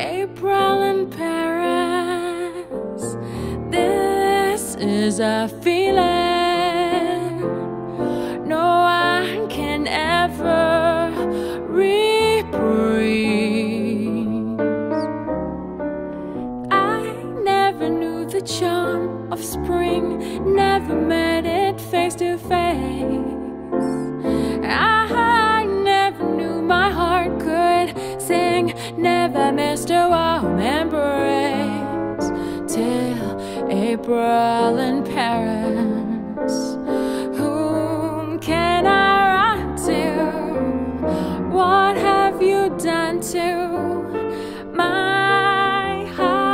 April in Paris. This is a feeling no one can ever reprise. I never knew the charm of spring, never met it face to face. I never knew my heart could sing, never missed a warm embrace till April in Paris. Whom can I run to? What have you done to my heart?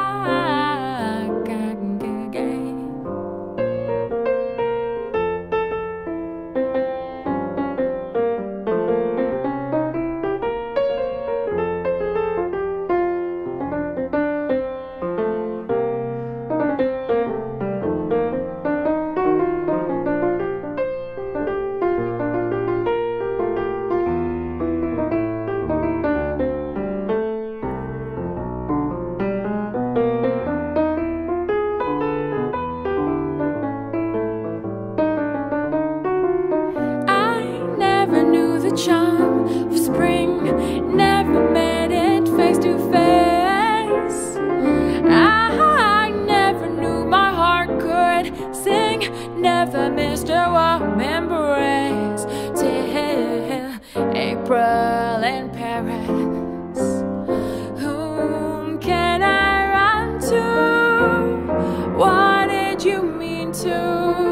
Charm of spring, never met it face to face. I never knew my heart could sing, never missed a warm embrace till April in Paris. Whom can I run to? What did you mean to